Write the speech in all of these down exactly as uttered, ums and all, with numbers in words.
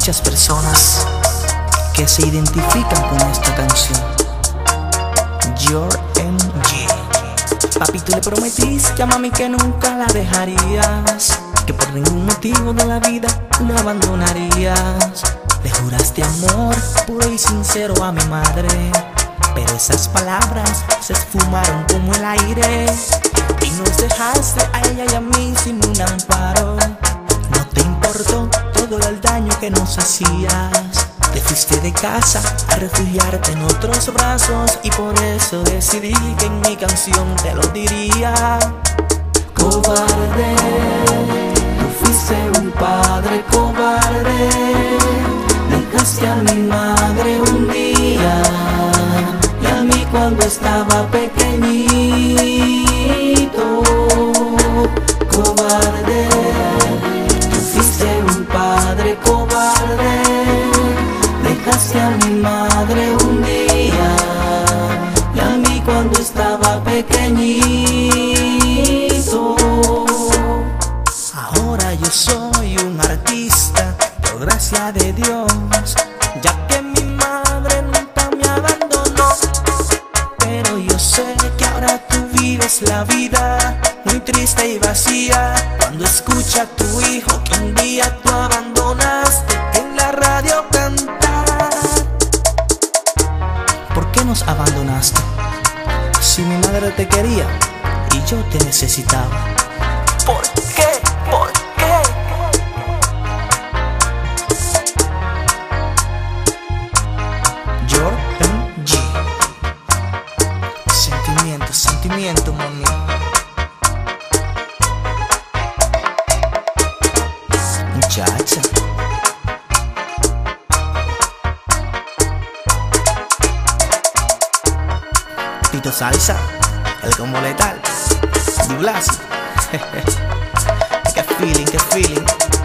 muchas personas que se identifican con esta canción. Your M G. Papi, tú le prometiste a mami que nunca la dejarías, que por ningún motivo de la vida la abandonarías. Le juraste amor puro y sincero a mi madre, pero esas palabras se esfumaron como el aire, y nos dejaste a ella y a mí sin un amparo. No te importó todo el daño que nos hacías. Te fuiste de casa a refugiarte en otros brazos, y por eso decidí que en mi canción te lo diría. Cobarde, tú fuiste un padre cobarde. Dejaste a mi madre un día y a mí cuando estaba pequeñito. Cobarde, tú fuiste un padre cobarde. Dejaste a mi madre un día y a mí cuando estaba pequeñito. Ahora yo soy un artista, por gracia de Dios, ya que mi madre nunca me abandonó. Pero yo sé que ahora tú vives la vida muy triste y vacía cuando escucha a tu hijo que un día tú abandonaste en la radio cantar. ¿Por qué nos abandonaste? Si mi madre te quería y yo te necesitaba. ¿Por qué? ¿Por qué? Your M G. Sentimiento, sentimiento, mami. Muchacha. Tito Salsa, el combo letal, Di Blasi. Qué feeling, qué feeling.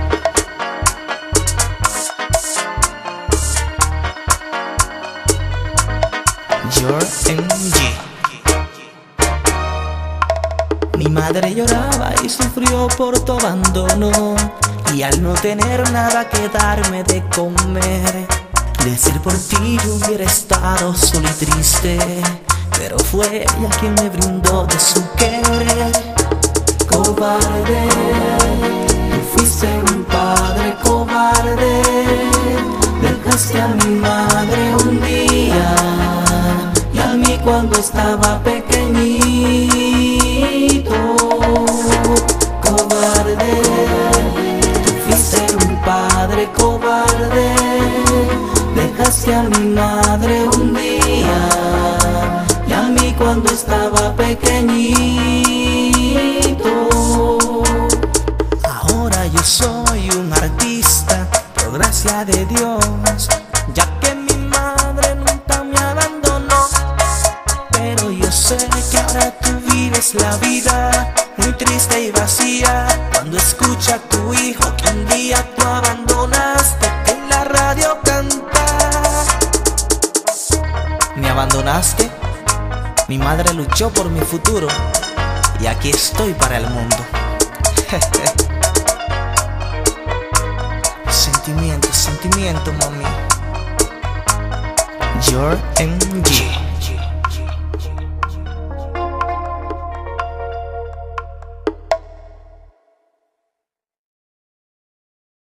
Your M G. Mi madre lloraba y sufrió por tu abandono, y al no tener nada que darme de comer, decir por ti yo hubiera estado solo y triste, pero fue ella quien me brindó de su querer. Cobarde, tú fuiste un padre cobarde. Dejaste a mi madre un día y a mí cuando estaba pequeñito. Cobarde, tú fuiste un padre cobarde. Dejaste a mi madre un día y a mí cuando estaba pequeñito. Ahora yo soy un artista, por gracia de Dios, ya que mi madre nunca me abandonó. Pero yo sé que ahora tú vives la vida muy triste y vacía cuando escucha a tu hijo que un día tú abandonaste en la radio cantar. ¿Me abandonaste? Mi madre luchó por mi futuro y aquí estoy para el mundo. Sentimiento, sentimiento, mami. Your M G.